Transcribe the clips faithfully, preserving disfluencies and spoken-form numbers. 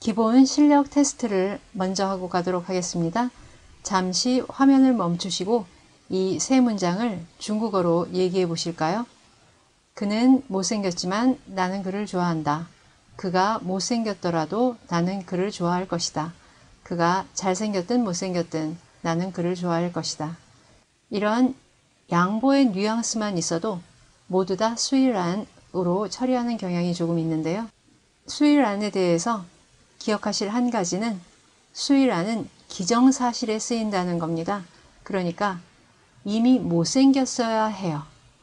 기본 실력 테스트를 먼저 하고 가도록 하겠습니다. 잠시 화면을 멈추시고 이 세 문장을 중국어로 얘기해 보실까요? 그는 못생겼지만 나는 그를 좋아한다. 그가 못생겼더라도 나는 그를 좋아할 것이다. 그가 잘생겼든 못생겼든 나는 그를 좋아할 것이다. 이런 양보의 뉘앙스만 있어도 모두 다 수일안으로 처리하는 경향이 조금 있는데요. 수일안에 대해서 기억하실 한 가지는 수일안은 기정사실에 쓰인다는 겁니다. 그러니까 이미 못생겼어야 해요.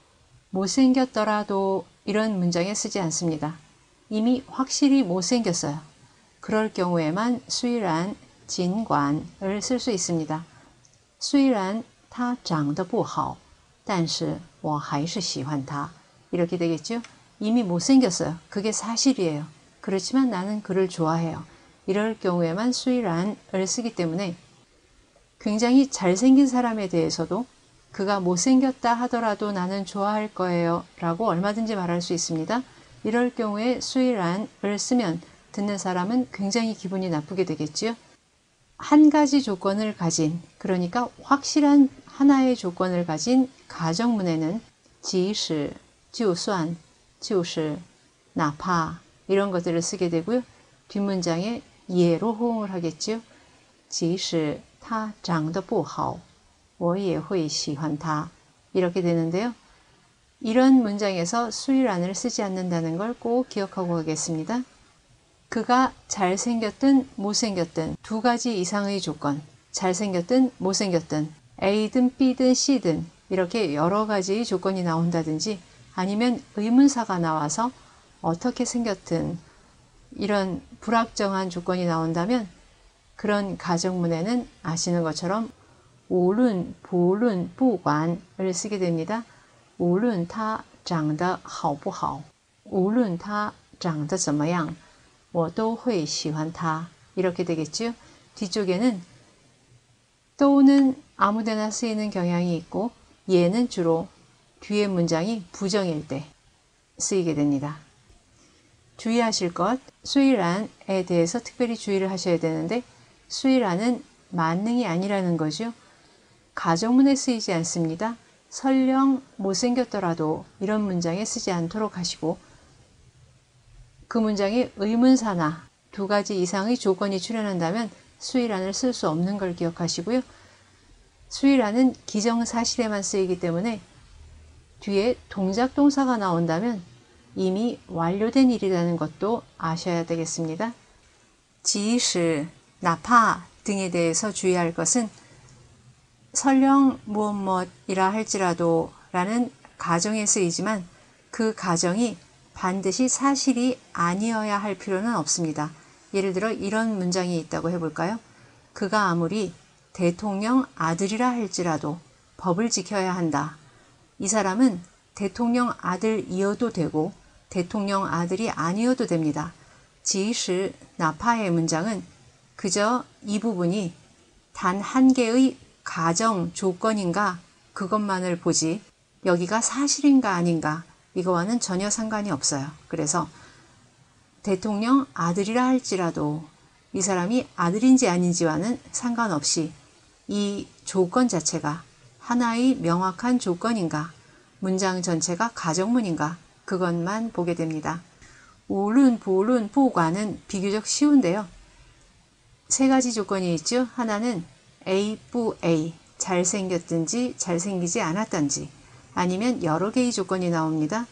못생겼더라도 이런 문장에 쓰지 않습니다. 이미 확실히 못생겼어요. 그럴 경우에만 수일안, 진관을 쓸 수 있습니다. 虽然他长得不好但是我还是喜欢他 이렇게 되겠죠. 이미 못생겼어요. 그게 사실이에요. 그렇지만 나는 그를 좋아해요. 이럴 경우에만 虽然을 쓰기 때문에 굉장히 잘생긴 사람에 대해서도 그가 못생겼다 하더라도 나는 좋아할 거예요 라고 얼마든지 말할 수 있습니다. 이럴 경우에 虽然을 쓰면 듣는 사람은 굉장히 기분이 나쁘게 되겠지요. 한 가지 조건을 가진, 그러니까 확실한 하나의 조건을 가진 가정문에는 即使, 就算, 就是, 哪怕 이런 것들을 쓰게 되고요. 뒷문장에 예로 호응을 하겠죠. 即使他长得不好我也会喜欢他 이렇게 되는데요. 이런 문장에서 수일안을 쓰지 않는다는 걸 꼭 기억하고 가겠습니다. 그가 잘생겼든 못생겼든 두 가지 이상의 조건, 잘생겼든 못생겼든 A든 B든 C든 이렇게 여러 가지의 조건이 나온다든지 아니면 의문사가 나와서 어떻게 생겼든 이런 불확정한 조건이 나온다면 그런 가정문에는 아시는 것처럼 无论不论不管을 쓰게 됩니다. 无论他长得好不好无论他长得怎么样我都会喜欢他 이렇게 되겠죠. 뒤쪽에는 또는 아무데나 쓰이는 경향이 있고 얘는 주로 뒤에 문장이 부정일 때 쓰이게 됩니다. 주의하실 것, 수일안에 대해서 특별히 주의를 하셔야 되는데 수일안은 만능이 아니라는 거죠. 가정문에 쓰이지 않습니다. 설령 못생겼더라도 이런 문장에 쓰지 않도록 하시고 그 문장에 의문사나 두 가지 이상의 조건이 출현한다면 수일안을 쓸 수 없는 걸 기억하시고요. 수일안은 기정사실에만 쓰이기 때문에 뒤에 동작 동사가 나온다면 이미 완료된 일이라는 것도 아셔야 되겠습니다. 即使, 哪怕 등에 대해서 주의할 것은 설령 무엇 무엇이라 할지라도 라는 가정에 쓰이지만 그 가정이 반드시 사실이 아니어야 할 필요는 없습니다. 예를 들어 이런 문장이 있다고 해볼까요? 그가 아무리 대통령 아들이라 할지라도 법을 지켜야 한다. 이 사람은 대통령 아들이어도 되고 대통령 아들이 아니어도 됩니다. 即使, 哪怕의 문장은 그저 이 부분이 단 한 개의 가정 조건인가 그것만을 보지 여기가 사실인가 아닌가 이거와는 전혀 상관이 없어요. 그래서 대통령 아들이라 할지라도 이 사람이 아들인지 아닌지와는 상관없이 이 조건 자체가 하나의 명확한 조건인가 문장 전체가 가정문인가 그것만 보게 됩니다. 无论不论不管은 비교적 쉬운데요. 세 가지 조건이 있죠. 하나는 A, 부 A, 잘생겼든지 잘생기지 않았든지 아니면 여러 개의 조건이 나옵니다.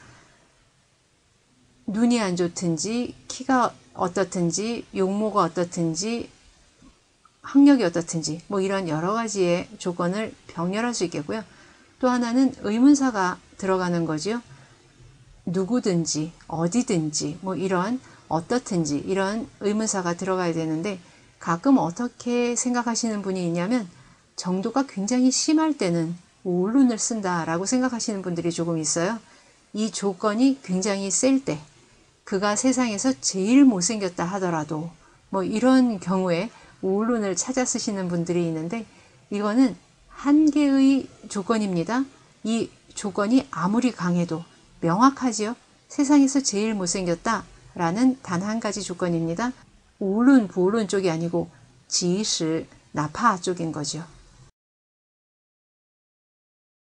눈이 안 좋든지 키가 어떻든지 용모가 어떻든지 학력이 어떻든지 뭐 이런 여러 가지의 조건을 병렬할 수 있겠고요. 또 하나는 의문사가 들어가는 거죠. 누구든지 어디든지 뭐 이런 어떻든지 이런 의문사가 들어가야 되는데 가끔 어떻게 생각하시는 분이 있냐면 정도가 굉장히 심할 때는 울룬을 쓴다라고 생각하시는 분들이 조금 있어요. 이 조건이 굉장히 셀 때 그가 세상에서 제일 못생겼다 하더라도 뭐 이런 경우에 울룬을 찾아 쓰시는 분들이 있는데 이거는 한 개의 조건입니다. 이 조건이 아무리 강해도 명확하지요. 세상에서 제일 못생겼다 라는 단 한 가지 조건입니다. 无论不论쪽이 아니고 即使 나파 쪽인 거죠.